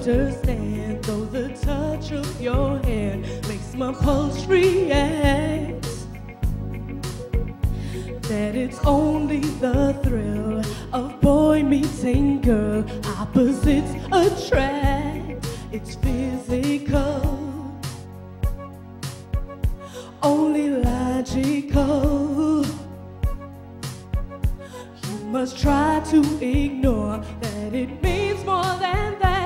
understand, though the touch of your hand makes my pulse react, that it's only the thrill of boy meeting girl. Opposites attract, it's physical, only logical. You must try to ignore that it means more than that.